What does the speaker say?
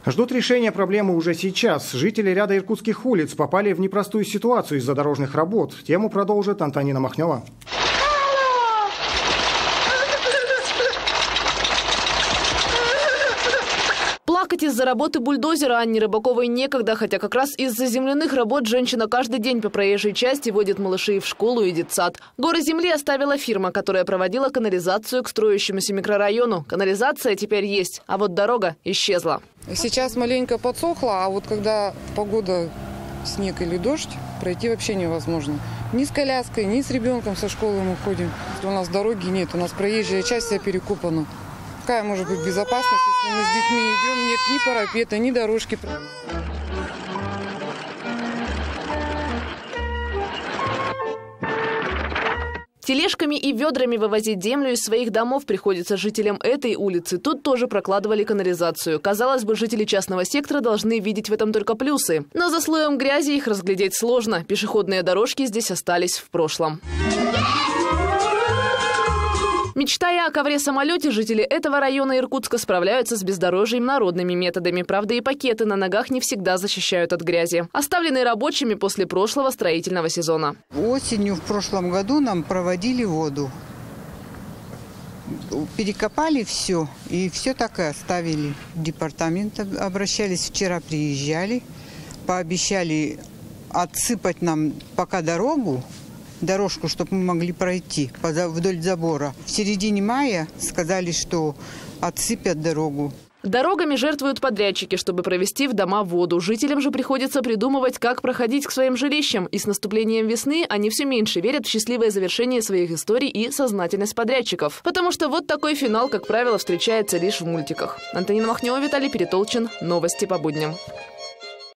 Ждут решения проблемы уже сейчас. Жители ряда иркутских улиц попали в непростую ситуацию из-за дорожных работ. Тему продолжит Антонина Махнева. Плакать из-за работы бульдозера Анне Рыбаковой некогда, хотя как раз из-за земляных работ женщина каждый день по проезжей части водит малышей в школу и детсад. Горы земли оставила фирма, которая проводила канализацию к строящемуся микрорайону. Канализация теперь есть, а вот дорога исчезла. Сейчас маленько подсохла, а вот когда погода, снег или дождь, пройти вообще невозможно. Ни с коляской, ни с ребенком со школы мы ходим. У нас дороги нет, у нас проезжая часть вся перекопана. Какая может быть безопасность, если мы с детьми идем, нет ни парапета, ни дорожки. Тележками и ведрами вывозить землю из своих домов приходится жителям этой улицы. Тут тоже прокладывали канализацию. Казалось бы, жители частного сектора должны видеть в этом только плюсы. Но за слоем грязи их разглядеть сложно. Пешеходные дорожки здесь остались в прошлом. Мечтая о ковре-самолете, жители этого района Иркутска справляются с бездорожьем народными методами. Правда, и пакеты на ногах не всегда защищают от грязи, оставленные рабочими после прошлого строительного сезона. Осенью в прошлом году нам проводили воду. Перекопали все и все так и оставили. В департамент обращались, вчера приезжали, пообещали отсыпать нам пока дорожку, чтобы мы могли пройти вдоль забора. В середине мая сказали, что отсыпят дорогу. Дорогами жертвуют подрядчики, чтобы провести в дома воду. Жителям же приходится придумывать, как проходить к своим жилищам. И с наступлением весны они все меньше верят в счастливое завершение своих историй и сознательность подрядчиков. Потому что вот такой финал, как правило, встречается лишь в мультиках. Антонина Махнева, Виталий Перетолчин. Новости по будням.